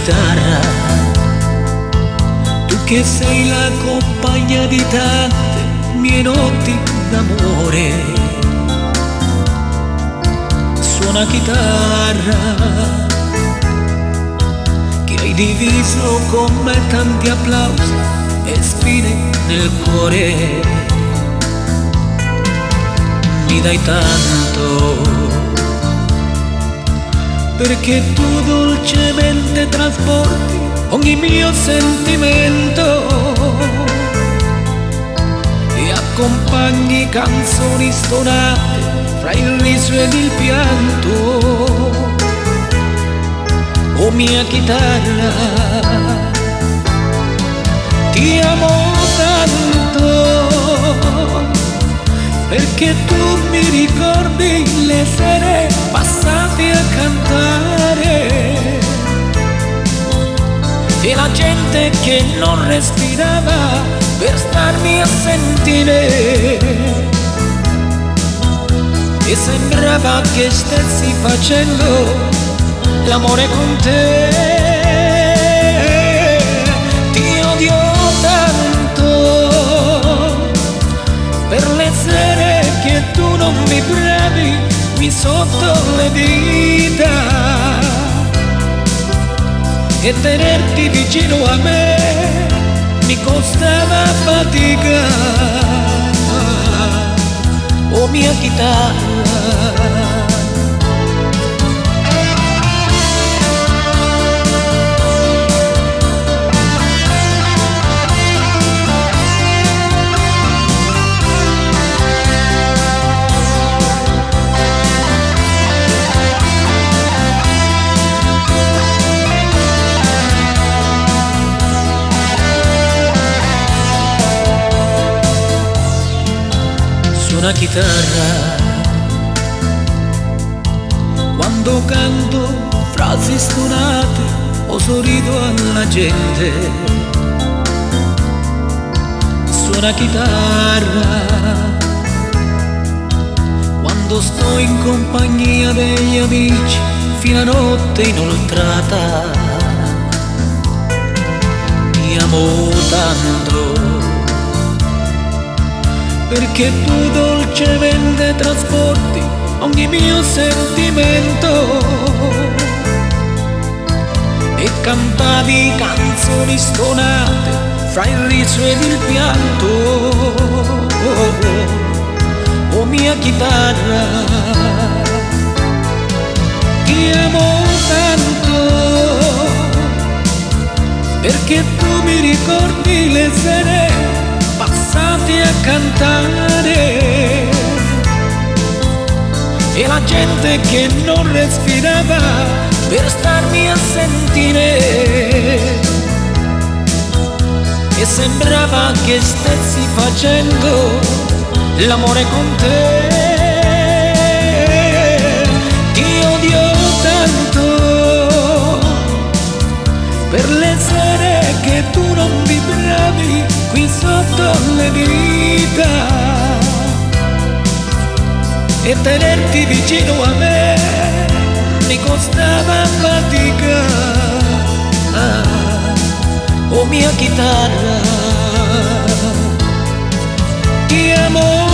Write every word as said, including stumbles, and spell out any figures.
chitarra, tu che sei la compagna di tante mie notti d'amore. Suona chitarra, che hai diviso con me tanti applausi e spine nel cuore. Mi dai tanto perché tu dolcemente trasporti ogni mio sentimento e accompagni canzoni stonate fra il riso ed il pianto. Oh mia chitarra, ti amo tanto perché tu mi ricordi le sere passate a cantare e la gente che non respirava per starmi a sentire, e sembrava che stessi facendo l'amore con te. Ti odio tanto per le sere che tu non vibravi qui sotto le dita, e tenerti vicino a me mi costava fatica. Oh mia chitarra, una chitarra, quando canto frasi stonate o sorrido alla gente. Suona chitarra, quando sto in compagnia degli amici fino a notte inoltrata. Ti amo tanto perché tu dolcemente trasporti ogni mio sentimento e cantavi canzoni stonate fra il riso ed il pianto. Oh mia chitarra, ti amo tanto perché tu mi ricordi le sere passate a cantare e la gente che non respirava per starmi a sentire, e sembrava che stessi facendo l'amore con te. Ti odio tanto per le sere che tu non vibravi qui sotto le dita, e tenerti vicino a me mi costava fatica. Oh mia chitarra, ti amo